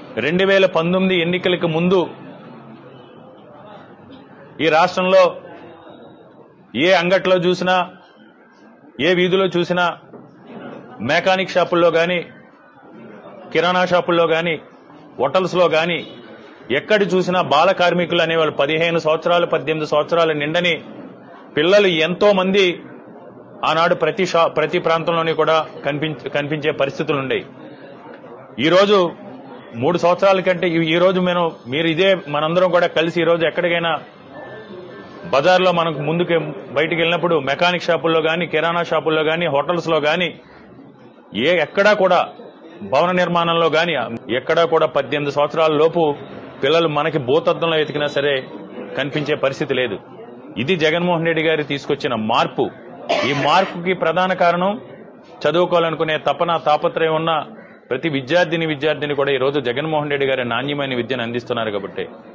2019 ఎన్నికలకు ముందు ఈ రాష్ట్రంలో ఏ అంగట్లో చూసినా, ఏ వీధిలో చూసినా, మెకానిక్ షాపుల్లో గాని, కిరాణా షాపుల్లో గాని, హోటల్స్లో గాని ఎక్కడ చూసినా బాల కార్మికులు అనేవాళ్ళు 15 సంవత్సరాలు 18 సంవత్సరాల నిండని పిల్లలు ఎంతో మంది ఆనాడు ప్రతి ప్రాంతంలోని కూడా కనిపించే పరిస్థితులు ఉండేవి. ఈరోజు 3 సంవత్సరాల కంటే ఈరోజు మీరు ఇదే మనందరం కూడా కలిసి ఈరోజు ఎక్కడికైనా బజార్లో మనకు ముందుకు బయటికి వెళ్ళినప్పుడు మెకానిక్ షాపుల్లో గాని, కిరాణా షాపుల్లో గాని, హోటల్స్ లో గాని ఎక్కడా కూడా భవన నిర్మాణంలో గాని ఎక్కడా కూడా 18 సంవత్సరాల లోపు పిల్లలు మనకి భూతద్దంలో ఎతికినా సరే కనిపించే పరిస్థితి లేదు. ఇది జగన్మోహన్ రెడ్డి గారు తీసుకొచ్చిన మార్పు. ఈ మార్పుకి ప్రధాన కారణం చదువుకోవాలనుకునే తపన, తాపత్రయం ఉన్న ప్రతి విద్యార్థిని కూడా ఈరోజు జగన్మోహన్ రెడ్డి గారి నాణ్యమైన విద్యను అందిస్తున్నారు కాబట్టి